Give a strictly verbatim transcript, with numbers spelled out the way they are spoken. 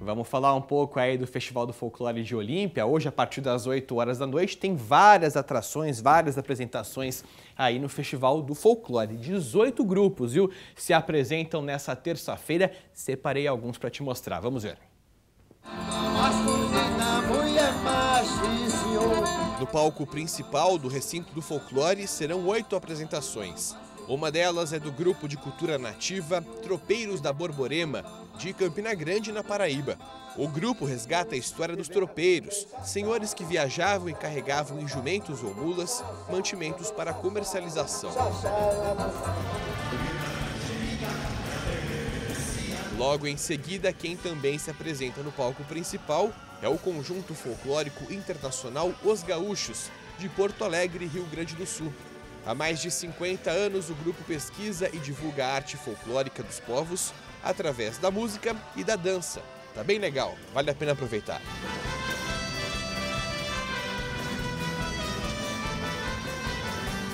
Vamos falar um pouco aí do Festival do Folclore de Olímpia. Hoje, a partir das oito horas da noite, tem várias atrações, várias apresentações aí no Festival do Folclore. dezoito grupos, viu, se apresentam nessa terça-feira. Separei alguns para te mostrar. Vamos ver. No palco principal do recinto do Folclore serão oito apresentações. Uma delas é do grupo de cultura nativa Tropeiros da Borborema, de Campina Grande, na Paraíba. O grupo resgata a história dos tropeiros, senhores que viajavam e carregavam em jumentos ou mulas mantimentos para comercialização. Logo em seguida, quem também se apresenta no palco principal é o conjunto folclórico internacional Os Gaúchos, de Porto Alegre, Rio Grande do Sul. Há mais de cinquenta anos, o grupo pesquisa e divulga a arte folclórica dos povos através da música e da dança. Tá bem legal, vale a pena aproveitar.